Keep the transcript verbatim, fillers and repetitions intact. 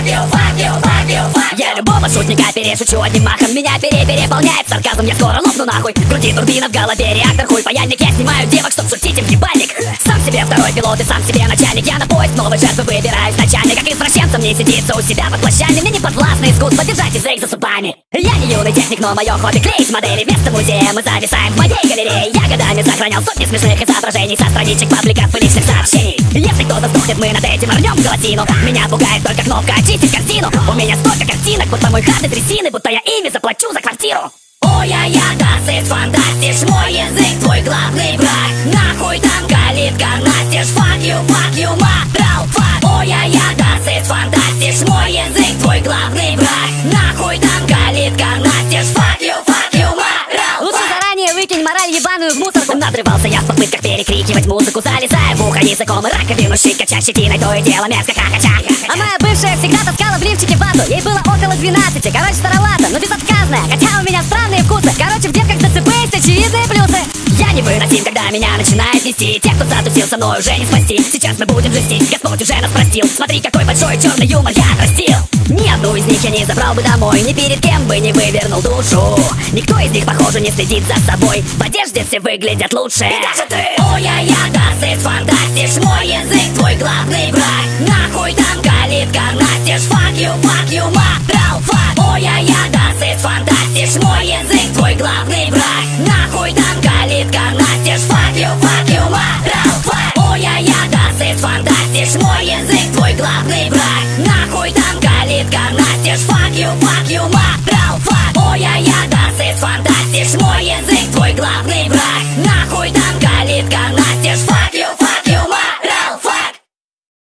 Я любого шутника перешучу одним махом. Меня пере-переполняет сарказм, я скоро лопну нахуй. В груди турбина, в голове реактор, хуй паяльник. Я снимаю девок, чтоб шутить им в ебальник. Сам себе второй пилот и сам себе начальник. Я на поиск новой жертвы выбираюсь ночами. Как извращенцам не сидится у себя под плащами. Мне не подвластно искусство держать язык за зубами. Я не юный техник, но мое хобби клеить модели. Вместо музея мы зависаем в моей галерее. Я годами сохранял сотни смешных изображений со страничек пабликов и личных сообщений. Если кто-то сдохнет, мы над этим рвем голосину. Меня пугает только кнопка очистить картину. У меня столько картинок, будто мой хат из резины, будто я ими заплачу за квартиру. Ой-я-я, das ist fantastisch, мой язык твой главный враг. Нахуй там калитка настежь, fuck you, fuck you, мадрал, fuck. Ой-я-я, das ist fantastisch, мой язык твой главный враг. Нахуй там калитка настежь, fuck you, fuck you, мадрал, fuck. Лучше заранее выкинь мораль ебаную в мусорку. Надрывался я в попытках перекрикивать музыку, залезая в ухо языком и раковину щит, кача щетиной, то и дело мерзко хахача. А моя бывшая всегда таскала в лифчике вату. Ей было около двенадцати, короче старовато, но безотказная. Хотя у меня странные вкусы. Короче, в девках ДЦП есть очевидные плюсы. Я невыносим, когда меня начинает нести. Те, кто затусил со мной, уже не спасти. Сейчас мы будем жестить, Господь уже нас простил. Смотри, какой большой черный юмор я отрастил. Ни одну из них я не забрал бы домой, ни перед кем бы не вывернул душу. Никто из них, похоже, не следит за собой. В одежде все выглядят лучше. И даже ты. Ой-я-я, das ist fantastisch, мой язык твой главный враг. Нахуй там калитка настежь, fuck you, fuck you, мадрал, fuck. Ой-я-я, das ist fantastisch, мой язык твой главный враг. Нахуй там калитка настежь, fuck you, fuck you, мадрал, fuck. Ой-я-я, das ist fantastisch, мой язык твой главный враг. Нахуй там калитка настежь, fuck you, fuck you, мадрал, fuck. Ой-я-я, das ist fantastisch, мой язык твой главный